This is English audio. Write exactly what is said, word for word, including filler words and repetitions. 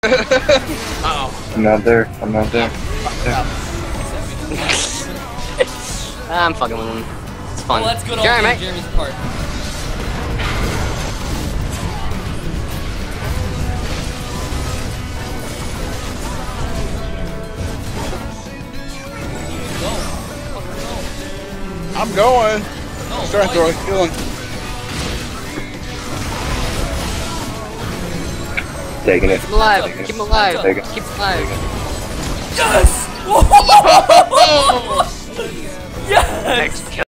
Uh-oh. I'm not there. I'm not there. I'm fucking with him. It's fun. Well, that's good. Jeremy, On mate. Jeremy's part. I'm going. No, I'm starting to throw a healing. Taking it. Keep him alive. Taking Keep it. him alive. Take it. Keep him alive. Yes! Yes! Next kill.